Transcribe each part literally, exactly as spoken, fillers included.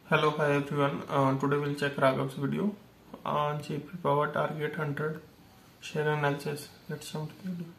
Hello, hi everyone. Uh, today we'll check Raghav's video on J P Power Target one hundred share analysis. Let's jump to the video.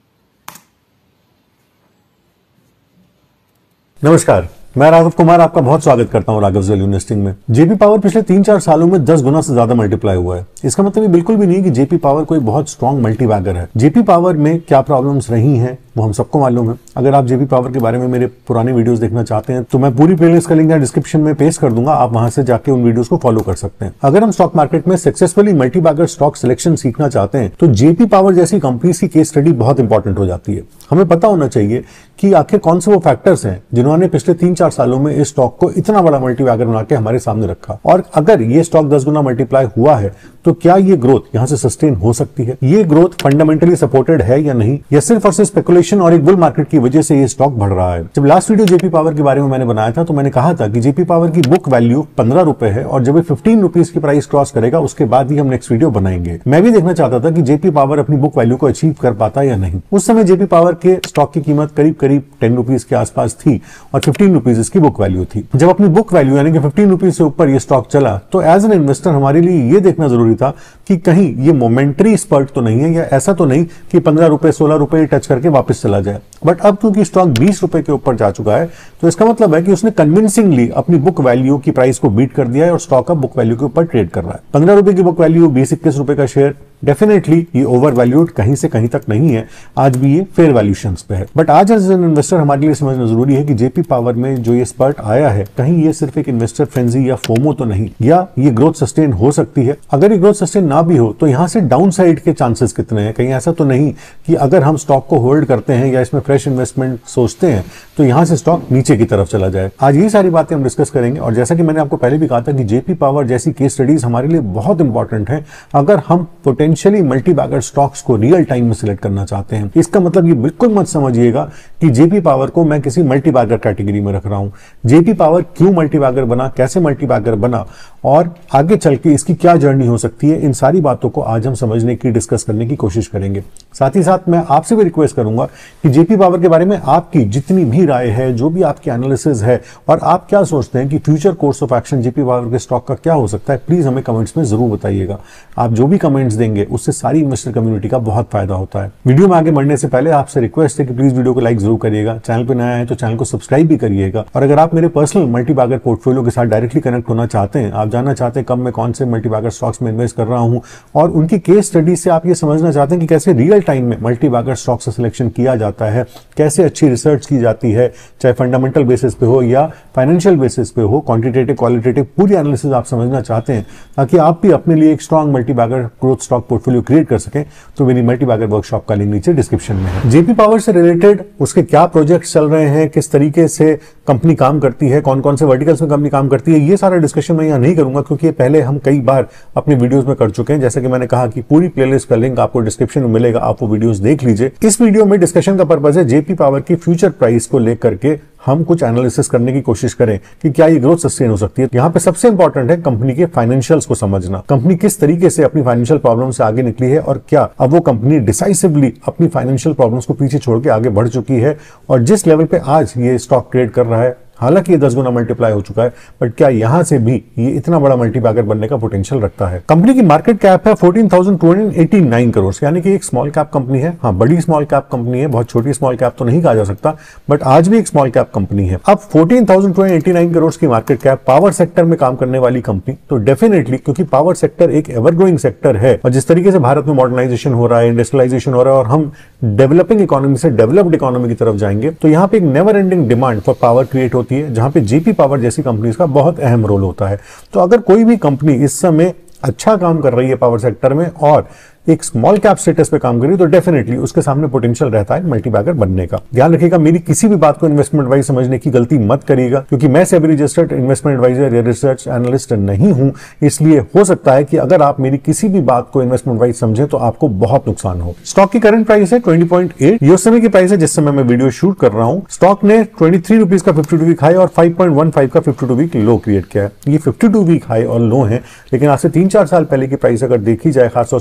नमस्कार, मैं राघव कुमार आपका बहुत स्वागत करता हूं Raghav value investing में। JP power पिछले तीन चार सालों में दस गुना से ज्यादा मल्टीप्लाई हुआ है। इसका मतलब ये बिल्कुल भी नहीं कि जेपी पावर कोई बहुत स्ट्रॉन्ग मल्टीबैगर है। जेपी पावर में क्या प्रॉब्लम्स रही हैं वो हम सबको मालूम है। अगर आप जेपी पावर के बारे में मेरे पुराने वीडियोस देखना चाहते हैं तो मैं पूरी प्लेलिस्ट का लिंक डिस्क्रिप्शन में पेस्ट कर दूंगा, आप वहां से जाके उन वीडियोस को फॉलो कर सकते हैं। अगर हम स्टॉक मार्केट में सक्सेसफुली मल्टीबैगर स्टॉक सिलेक्शन सीखना चाहते हैं तो जेपी पावर जैसी कंपनीज की केस स्टडी बहुत इंपॉर्टेंट हो जाती है। हमें पता होना चाहिए कि आखिर कौन से वो फैक्टर्स हैं जिन्होंने पिछले तीन चार सालों में इस स्टॉक को इतना बड़ा मल्टीबैगर बना के हमारे सामने रखा, और अगर ये स्टॉक दस गुना मल्टीप्लाई हुआ है तो क्या ये ग्रोथ यहां से सस्टेन हो सकती है, ये ग्रोथ फंडामेंटली सपोर्टेड है या नहीं, या सिर्फ और सिर्फ स्पेकुलेशन और एक बुल मार्केट की वजह से ये स्टॉक बढ़ रहा है। जब लास्ट वीडियो जेपी पावर के बारे में मैंने बनाया था तो मैंने कहा था कि जेपी पावर की बुक वैल्यू पंद्रह रुपए है और जब ये फिफ्टीन रुपीज की प्राइस क्रॉस करेगा उसके बाद ही हम नेक्स्ट वीडियो बनाएंगे। मैं भी देखना चाहता था कि जेपी पावर अपनी बुक वैल्यू को अचीव कर पाता या नहीं। उस समय जेपी पावर के स्टॉक की कीमत करीब करीब टेन रुपीज के आसपास थी और फिफ्टीन रुपीज इसकी बुक वैल्यू थी। जब अपनी बुक वैल्यू यानी कि फिफ्टीन रुपीज से ऊपर ये स्टॉक चला तो एज एन इन्वेस्टर हमारे लिए ये देखना जरूरी था कि कहीं ये मोमेंटरी स्पर्ट तो नहीं है, या ऐसा तो नहीं कि पंद्रह रुपए सोलह रुपए टच करके वापस चला जाए। बट अब क्योंकि स्टॉक बीस रुपए के ऊपर जा चुका है तो इसका मतलब है कि उसने कन्विंसिंगली अपनी बुक वैल्यू की प्राइस को बीट कर दिया है और स्टॉक अब बुक वैल्यू के ऊपर ट्रेड कर रहा है। पंद्रह रुपए की बुक वैल्यू, बीस इक्कीस रुपए का शेयर, डेफिनेटली ये ओवर वैल्यूड कहीं से कहीं तक नहीं है, आज भी ये फेयर वैल्यूशंस पे है। बट आज एज एन इन्वेस्टर हमारे लिए समझना जरूरी है कि जेपी पावर में जो ये स्पर्ट आया है कहीं ये सिर्फ एक इन्वेस्टर फ्रेंजी या फोमो तो नहीं, या ये ग्रोथ सस्टेन हो सकती है। अगर ये ग्रोथ सस्टेन ना भी हो तो यहां से डाउन साइड के चांसेस कितने हैं, कहीं ऐसा तो नहीं कि अगर हम स्टॉक को होल्ड करते हैं या इसमें फ्रेश इन्वेस्टमेंट सोचते हैं तो यहां से स्टॉक नीचे की तरफ चला जाए। आज ये सारी बातें हम डिस्कस करेंगे, और जैसा कि मैंने आपको पहले भी कहा था कि जेपी पावर जैसी केस स्टडीज हमारे लिए बहुत इंपॉर्टेंट है अगर हम पोटेंशियली मल्टीबैगर स्टॉक्स को रियल टाइम में सिलेक्ट करना चाहते हैं। इसका मतलब ये बिल्कुल मत समझिएगा कि जेपी पावर को मैं किसी मल्टीबैगर कैटेगरी में रख रहा हूं। जेपी पावर क्यों मल्टीबैगर बना, कैसे मल्टीबैगर बना और आगे चल के इसकी क्या जर्नी हो सकती है, इन सारी बातों को आज हम समझने की, डिस्कस करने की कोशिश करेंगे। साथ ही साथ मैं आपसे भी रिक्वेस्ट करूंगा कि जेपी पावर के बारे में आपकी जितनी भी राय है, जो भी आपकी एनालिसिस है और आप क्या सोचते हैं कि future course of action JP power के स्टॉक का क्या हो सकता है, प्लीज हमें कमेंट्स में जरूर बताइएगा। आप जो भी कमेंट्स देंगे उससे सारी इन्वेस्टर कम्युनिटी का बहुत फायदा होता है। वीडियो में आगे बढ़ने से पहले आपसे रिक्वेस्ट है कि प्लीज वीडियो को लाइक जरूर करिएगा, चैनल पर नया है तो चैनल को सब्सक्राइब भी करिएगा, और अगर आप मेरे पर्सनल मल्टीबैगर पोर्टफोलियो के साथ डायरेक्टली कनेक्ट होना चाहते हैं, आप जानना चाहते हैं कब मैं कौन से मल्टीबैगर स्टॉक्स में इन्वेस्ट कर रहा हूं और उनकी केस स्टडी से आप ये समझना चाहते हैं कि कैसे रियल टाइम में मल्टीबैगर स्टॉक्स का सिलेक्शन किया जाता है, कैसे अच्छी रिसर्च की जाती है, चाहे फंडामेंटल बेसिस पे हो या फाइनेंशियल बेसिस पे हो, क्वांटिटेटिव क्वालिटेटिव पूरी एनालिसिस आप समझना चाहते हैं ताकि आप भी अपने लिए एक strong multibagger growth stock portfolio create कर सकें, तो मेरी मल्टीबैगर वर्कशॉप का लिंक नीचे डिस्क्रिप्शन में है। जेपी पावर से रिलेटेड उसके क्या प्रोजेक्ट्स चल रहे हैं, किस तरीके से कंपनी काम करती है, कौन कौन से वर्टिकल्स में कंपनी काम करती है, ये सारा डिस्कशन मैं यहाँ नहीं करूंगा क्योंकि ये पहले हम कई बार अपने वीडियोस में कर चुके हैं। जैसे कि मैंने कहा कि पूरी प्लेलिस्ट का लिंक आपको डिस्क्रिप्शन में मिलेगा, आप वो वीडियोस देख लीजिए। इस वीडियो में डिस्कशन का पर्पस है जेपी पावर की फ्यूचर प्राइस को लेकर के हम कुछ एनालिसिस करने की कोशिश करें कि क्या ये ग्रोथ सस्टेन हो सकती है। यहाँ पे सबसे इंपॉर्टेंट है कंपनी के फाइनेंशियल्स को समझना, कंपनी किस तरीके से अपनी फाइनेंशियल प्रॉब्लम से आगे निकली है और क्या अब वो कंपनी डिसाइसिवली अपनी फाइनेंशियल प्रॉब्लम्स को पीछे छोड़ के आगे बढ़ चुकी है, और जिस लेवल पे आज ये स्टॉक ट्रेड कर रहा है, हालांकि ये दस गुना मल्टीप्लाई हो चुका है, बट क्या यहां से भी ये इतना बड़ा मल्टीबैगर बनने का पोटेंशियल रखता है। कंपनी की मार्केट कैप है चौदह हज़ार दो सौ नवासी करोड़, यानी कि एक स्मॉल कैप कंपनी है। हाँ, बड़ी स्मॉल कैप कंपनी है, बहुत छोटी स्मॉल कैप तो नहीं कहा जा सकता, बट आज भी एक स्मॉल कैप कंपनी है। अब चौदह हज़ार दो सौ नवासी करोड़ की मार्केट कैप, पावर सेक्टर में काम करने वाली कंपनी, तो डेफिनेटली क्योंकि पावर सेक्टर एक एवर ग्रोइंग सेक्टर है और जिस तरीके से भारत में मॉडर्नाइजेशन हो रहा है, इंडस्ट्रियलाइजेशन हो रहा है और हम डेवलपिंग इकोनॉमी से डेवलप्ड इकोनॉमी की तरफ जाएंगे, तो यहाँ पे एक never ending demand for power create होती है, जहां पे जेपी पावर जैसी कंपनीज का बहुत अहम रोल होता है। तो अगर कोई भी कंपनी इस समय अच्छा काम कर रही है पावर सेक्टर में और एक स्मॉल कैप स्टेटस पे काम करी तो डेफिनेटली उसके सामने पोटेंशियल रहता है मल्टीबैगर बनने का। ध्यान रखिएगा, मेरी किसी भी बात को इन्वेस्टमेंट एडवाइस समझने की गलती मत करिएगा, क्योंकि मैं सेबी रजिस्टर्ड इन्वेस्टमेंट एडवाइजर या रिसर्च एनालिस्ट नहीं हूं। इसलिए हो सकता है कि अगर आप मेरी किसी भी बात को इन्वेस्टमेंट एडवाइस समझे तो आपको बहुत नुकसान हो। स्टॉक की करंट प्राइस है बीस पॉइंट आठ, ये उस समय की प्राइस है जिस समय मैं वीडियो शूट कर रहा हूं। स्टॉक ने तेईस रुपीस का बावन वीक हाई और पाँच पॉइंट एक पाँच का बावन वीक लो क्रिएट किया है। ये बावन वीक हाई और लो है, लेकिन आज से तीन चार साल पहले की प्राइस अगर देखी जाए, खासतौर से दो हज़ार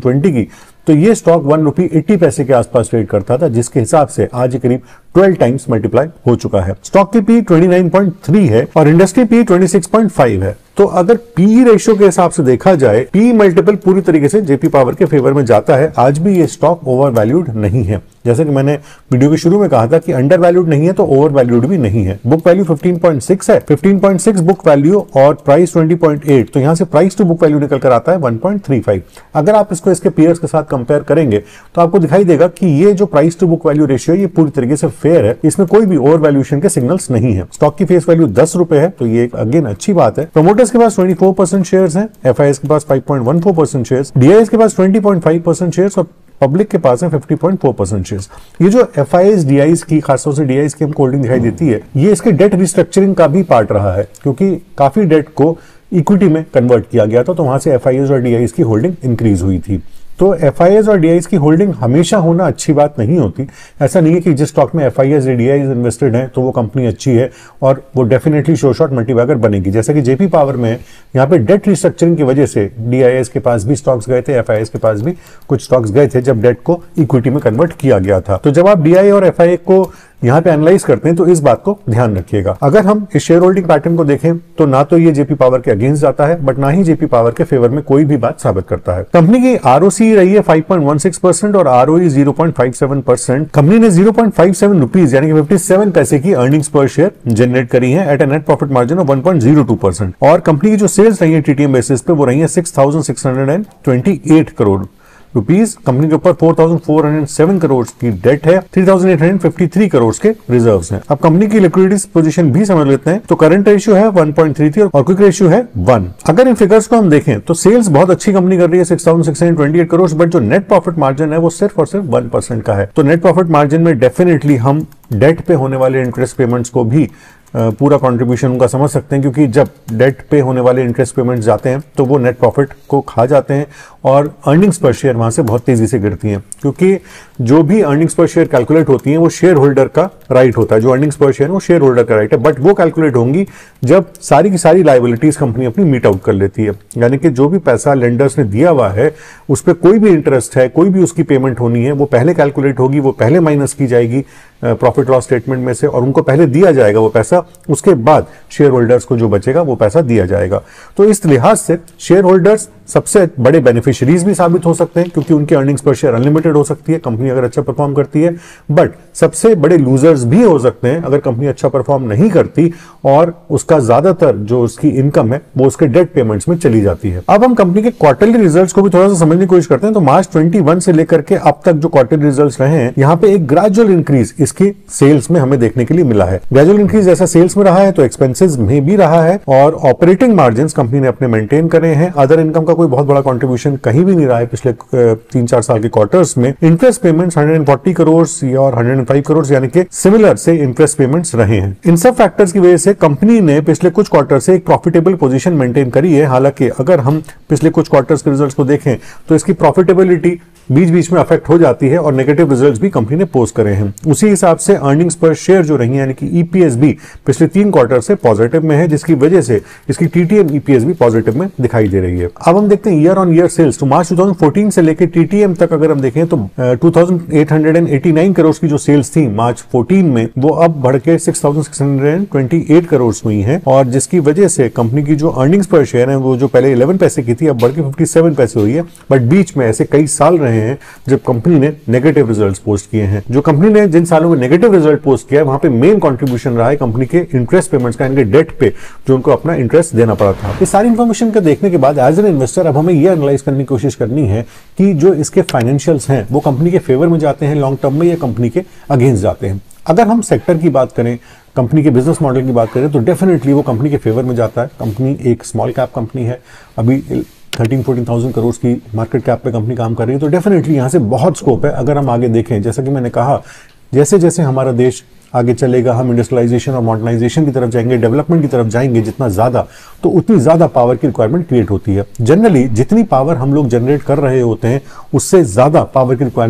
ट्वेंटी की, तो ये स्टॉक वन रुपी एट्टी पैसे के आसपास ट्रेड करता था, जिसके हिसाब से आज ये करीब ट्वेल्व टाइम्स मल्टीप्लाई हो चुका है। स्टॉक की P twenty nine point three है और industry P twenty six point five है। तो अगर पी रेशियो के हिसाब से देखा जाए, पी मल्टीपल पूरी तरीके से जेपी पावर के फेवर में जाता है। आज भी ये स्टॉक ओवर वैल्यूड नहीं है, जैसे कि मैंने वीडियो के शुरू में कहा था कि अंडर वैल्यूड नहीं है तो ओवर वैल्यूड भी नहीं है। Book value fifteen point six है, fifteen point six book value और प्राइस ट्वेंटी पॉइंट एट, तो यहां से प्राइस टू बुक वैल्यू निकल कर आता है वन पॉइंट थ्री फाइव। अगर आप इसको इसके पीयर्स के साथ कंपेयर करेंगे तो आपको दिखाई देगा कि ये जो price to book value ratio ये पूरी तरीके से फेयर है, इसमें कोई भी ओवर वैल्यूएशन के सिग्नल्स नहीं है। स्टॉक की फेस वैल्यू दस रुपए है, तो ये अगेन अच्छी बात है। प्रमोटर्स के पास ट्वेंटी फोर परसेंट शेयर्स हैं, एफआईएस के पास five point one four percent shares, DIs के पास twenty point five percent shares और पब्लिक के पास है fifty point four percent shares. ये जो एफआईएस डीआईएस की खासतौर से डीआईएस की हमको होल्डिंग दिखाई देती है, ये इसके डेट रिस्ट्रक्चरिंग का भी पार्ट रहा है, क्योंकि काफी डेट को इक्विटी में कन्वर्ट किया गया था, तो वहां से एफआईएस और डीआईएस की होल्डिंग इंक्रीज हुई थी। तो एफआईएस और डीआईएस की होल्डिंग हमेशा होना अच्छी बात नहीं होती। ऐसा नहीं है कि जिस स्टॉक में एफआईएस या डीआईएस इन्वेस्टेड है तो वो कंपनी अच्छी है और वो डेफिनेटली शो शॉर्ट मल्टीबैगर बनेगी। जैसा कि जेपी पावर में यहाँ पे डेट रिस्ट्रक्चरिंग की वजह से डीआईएस के पास भी स्टॉक्स गए थे, एफआईएस के पास भी कुछ स्टॉक्स गए थे जब डेट को इक्विटी में कन्वर्ट किया गया था। तो जब आप डीआई और एफआईए को यहाँ पे एनालाइज करते हैं तो इस बात को ध्यान रखिएगा। अगर हम इस शेयर होल्डिंग पैटर्न को देखें तो ना तो ये जेपी पावर के अगेंस्ट जाता है, बट ना ही जेपी पावर के फेवर में कोई भी बात साबित करता है। कंपनी की आरओसी रही है five point one six percent और ROE zero point five seven percent. Company ने zero point five seven rupees यानी कि फिफ्टी सेवन पैसे की अर्निंग्स पर शेयर जनरेट करी है at a net profit margin of one point zero two percent. और कंपनी की जो सेल्स रही है टीटीएम बेसिस पे वो रही है six thousand six hundred twenty eight crore rupees. Company के ऊपर four thousand four hundred seven crore की डेट है, three thousand eight hundred fifty three crore के रिजर्व्स हैं। अब कंपनी की लिक्विडिटी पोजीशन भी समझ लेते हैं, तो करंट रेशियो है वन पॉइंट थ्री थ्री और क्विक रेशियो है वन। अगर इन फिगर्स को हम देखें तो सेल्स बहुत अच्छी कंपनी कर रही है six thousand six hundred twenty eight crore, but जो नेट प्रॉफिट मार्जिन है वो सिर्फ और सिर्फ वन परसेंट का है। तो नेट प्रॉफिट मार्जिन में डेफिनेटली हम डेट पे होने वाले इंटरेस्ट पेमेंट्स को भी पूरा कंट्रीब्यूशन उनका समझ सकते हैं, क्योंकि जब डेट पे होने वाले इंटरेस्ट पेमेंट्स जाते हैं तो वो नेट प्रॉफिट को खा जाते हैं और अर्निंग्स पर शेयर वहां से बहुत तेजी से गिरती हैं, क्योंकि जो भी अर्निंग्स पर शेयर कैलकुलेट होती हैं वो शेयर होल्डर का राइट होता है। जो अर्निंग्स पर शेयर वो शेयर होल्डर का राइट है, बट वो कैलकुलेट होंगी जब सारी की सारी लायबिलिटीज कंपनी अपनी मीट आउट कर लेती है। यानी कि जो भी पैसा लेंडर्स ने दिया हुआ है उस पर कोई भी इंटरेस्ट है, कोई भी उसकी पेमेंट होनी है, वो पहले कैलकुलेट होगी, वो पहले माइनस की जाएगी प्रॉफिट लॉस स्टेटमेंट में से और उनको पहले दिया जाएगा वो पैसा, उसके बाद शेयर होल्डर्स को जो बचेगा वो पैसा दिया जाएगा। तो इस लिहाज से शेयर होल्डर्स सबसे बड़े बेनिफिशियरीज भी साबित हो सकते हैं, क्योंकि उनकी अर्निंग्स पर शेयर अनलिमिटेड हो सकती है कंपनी अगर अच्छा परफॉर्म करती है, बट सबसे बड़े लूजर्स भी हो सकते हैं अगर कंपनी अच्छा परफॉर्म नहीं करती और उसका ज्यादातर जो उसकी इनकम है वो उसके डेट पेमेंट्स में चली जाती है। अब हम कंपनी के क्वार्टरली रिजल्ट्स को भी थोड़ा सा समझने की कोशिश करते हैं। तो मार्च ट्वेंटी वन से लेकर के अब तक जो क्वार्टरली रिजल्ट्स रहे हैं, यहाँ पे एक ग्रेजुअल इंक्रीज इसकी सेल्स में हमें देखने के लिए मिला है। ग्रेजुअल इंक्रीज जैसा सेल्स में रहा है तो एक्सपेंसेस में भी रहा है और ऑपरेटिंग मार्जिन कंपनी ने अपने मेंटेन करे हैं। अदर इनकम का कोई बहुत बड़ा कंट्रीब्यूशन कहीं भी नहीं रहा है पिछले तीन चार साल के क्वार्टर्स में। Interest payments one hundred forty crore और वन हंड्रेड फाइव करोड़ यानी कि सिमिलर से इंटरेस्ट पेमेंट्स रहे हैं। इन सब फैक्टर्स की वजह से कंपनी ने पिछले कुछ क्वार्टर से एक प्रॉफिटेबल पोजीशन मेंटेन करी है। हालांकि अगर हम पिछले कुछ क्वार्टर्स के रिजल्ट्स को देखें तो इसकी प्रॉफिटेबिलिटी बीच बीच में अफेक्ट हो जाती है और नेगेटिव रिजल्ट्स भी कंपनी ने पोस्ट करे हैं। उसी हिसाब से अर्निंग्स पर शेयर जो रही है यानी कि ईपीएस भी पिछले तीन क्वार्टर से पॉजिटिव में है, जिसकी वजह से इसकी टीटीएम ईपीएस भी पॉजिटिव में दिखाई दे रही है। अब हम देखते हैं ईयर ऑन ईयर सेल्स। तो मार्च टू थाउजेंड फोर्टीन से लेकर टीटीएम तक अगर हम देखें तो two thousand eight hundred eighty nine crore की जो सेल्स थी मार्च फोर्टीन में वो अब बढ़ के six thousand six hundred twenty eight crore हुई है, और जिसकी वजह से कंपनी की जो अर्निंग्स पर शेयर है वो जो पहले इलेवन पैसे की थी अब बढ़ के फिफ्टी सेवन पैसे हुई है। बट बीच में ऐसे कई साल रहे हैं जब कंपनी ने नेगेटिव रिजल्ट्स पोस्ट किए हैं। जो कंपनी ने जिन सालों में नेगेटिव रिजल्ट पोस्ट किया है वहां पे मेन कंट्रीब्यूशन रहा है कंपनी के इंटरेस्ट पेमेंट्स का, यानी डेट पे जो उनको अपना इंटरेस्ट देना पड़ा था। इस सारी इंफॉर्मेशन को देखने के बाद एज एन इन्वेस्टर अब हमें यह एनालाइज करने की कोशिश करनी है कि जो इसके फाइनेंशियल्स हैं वो कंपनी के फेवर में जाते हैं लॉन्ग टर्म में या कंपनी के अगेंस्ट जाते हैं। अगर हम सेक्टर की बात करें, कंपनी के बिजनेस मॉडल की बात करें तो डेफिनेटली वो कंपनी के फेवर में जाता है। कंपनी एक स्मॉल कैप कंपनी है, अभी थर्टीन फोर्टीन थाउजेंड करोड़ की मार्केट कैप पे कंपनी काम कर रही है, तो डेफिनेटली यहाँ से बहुत स्कोप है। अगर हम आगे देखें, जैसा कि मैंने कहा, जैसे जैसे हमारा देश आगे चलेगा, हम इंडस्ट्रियलाइजेशन और मॉडर्नाइजेशन की तरफ जाएंगे, डेवलपमेंट की तरफ जाएंगे जितना ज्यादा, तो उतनी ज्यादा पावर की रिक्वायरमेंट क्रिएट होती है। जनरली जितनी पावर हम लोग जनरेट कर रहे होते हैं उससे ज्यादा पावर की रिक्वायरमेंट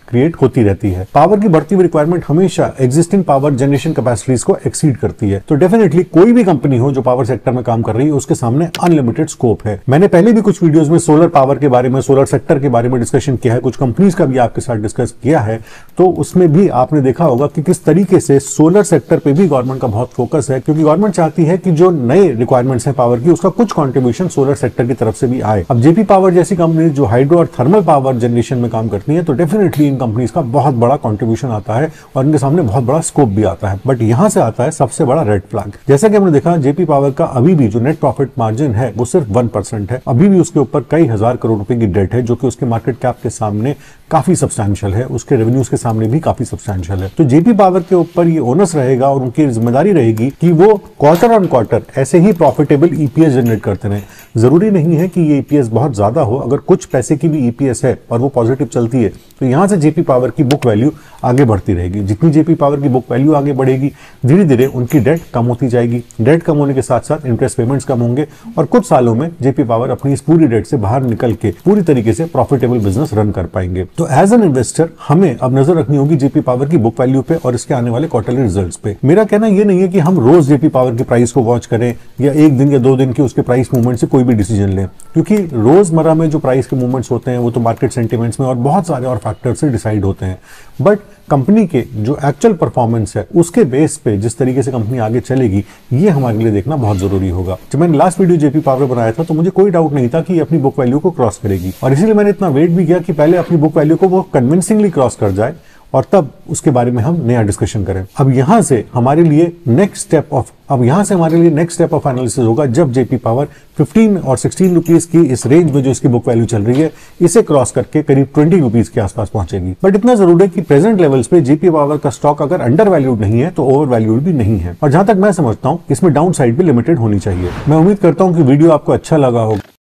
क्रिएट होती रहती है। पावर की बढ़ती हुई रिक्वायरमेंट हमेशा एग्जिस्टिंग पावर जनरेशन कैपेसिटीज को एक्सीड करती है। तो डेफिनेटली कोई भी कंपनी हो जो पावर सेक्टर में काम कर रही है उसके सामने अनलिमिटेड स्कोप है। मैंने पहले भी कुछ वीडियोस में सोलर पावर के बारे में, सोलर सेक्टर के बारे में डिस्कशन किया है, कुछ कंपनीज का भी आपके साथ डिस्कस किया है। तो उसमें भी आपने देखा होगा कि किस तरीके से सोलर सेक्टर पे भी गवर्नमेंट का बहुत फोकस है, क्योंकि गवर्नमेंट चाहती है कि जो नए रिक्वायरमेंट्स हैं पावर की उसका कुछ कंट्रीब्यूशन सोलर सेक्टर की तरफ से भी आए। अब जेपी पावर जैसी कंपनी जो हाइड्रो और थर्मल पावर जनरेशन में काम करती है, तो डेफिनेटली इन कंपनीज का बहुत बड़ा कंट्रीब्यूशन आता है और इनके सामने बहुत बड़ा स्कोप भी आता है। बट यहां से आता है सबसे बड़ा रेड फ्लैग। जैसा कि हमने देखा, जेपी पावर का अभी भी जो नेट प्रॉफिट मार्जिन है वो सिर्फ वन परसेंट है। अभी भी उसके ऊपर कई हजार करोड़ रुपए की डेट है, जो कि उसके मार्केट कैप के सामने काफी सब्सटैंशियल है, उसके रेवेन्यूज के सामने भी काफी सब्सटैंशियल है। तो जेपी पावर के ऊपर ये ओनस रहेगा और उनकी जिम्मेदारी रहेगी कि वो क्वार्टर ऑन क्वार्टर ऐसे ही प्रॉफिटेबल ईपीएस जनरेट करते रहे। जरूरी नहीं है कि ये ईपीएस बहुत ज्यादा हो, अगर कुछ पैसे की भी ईपीएस है और वो पॉजिटिव चलती है तो यहां से जेपी पावर की बुक वैल्यू आगे बढ़ती रहेगी। जितनी जेपी पावर की बुक वैल्यू आगे बढ़ेगी, धीरे धीरे उनकी डेट कम होती जाएगी। डेट कम होने के साथ साथ इंटरेस्ट पेमेंट्स कम होंगे और कुछ सालों में जेपी पावर अपनी इस पूरी डेट से बाहर निकल के पूरी तरीके से प्रॉफिटेबल बिजनेस रन कर पाएंगे। तो एज एन इन्वेस्टर हमें अब नजर रखनी होगी जेपी पावर की बुक वैल्यू पे और इसके आने वाले क्वार्टरली रिजल्ट्स पे। मेरा कहना यह नहीं है कि हम रोज जेपी पावर की प्राइस को वॉच करें या एक दिन या दो दिन के उसके प्राइस मूवमेंट से कोई भी डिसीजन लें, क्योंकि रोजमर्रा में जो प्राइस के मूवमेंट्स होते हैं वो तो मार्केट सेंटिमेंट्स में और बहुत सारे और फैक्टर्स से डिसाइड होते हैं। बट कंपनी के जो एक्चुअल परफॉर्मेंस है उसके बेस पे जिस तरीके से कंपनी आगे चलेगी, ये हमारे लिए देखना बहुत जरूरी होगा। जब मैंने लास्ट वीडियो जेपी पावर बनाया था तो मुझे कोई डाउट नहीं था कि ये अपनी बुक वैल्यू को क्रॉस करेगी, और इसीलिए मैंने इतना वेट भी किया कि पहले अपनी बुक वैल्यू को वो कन्विंसिंगली क्रॉस कर जाए और तब उसके बारे में हम नया डिस्कशन करें। अब यहां से हमारे लिए नेक्स्ट स्टेप ऑफ अब यहां से हमारे लिए नेक्स्ट स्टेप ऑफ एनालिसिस होगा जब जेपी पावर फिफ्टीन और सिक्सटीन रुपीस की इस रेंज में जो इसकी बुक वैल्यू चल रही है, इसे क्रॉस करके करीब ट्वेंटी रुपीस के आसपास पहुंचेगी। बट इतना जरूर है कि प्रेजेंट लेवल्स पे जेपी पावर का स्टॉक अगर अंडर वैल्यूड नहीं है तो ओवर वैल्यूड भी नहीं है, और जहां तक मैं समझता हूं इसमें डाउन साइड भी लिमिटेड होनी चाहिए। मैं उम्मीद करता हूं कि वीडियो आपको अच्छा लगा होगा।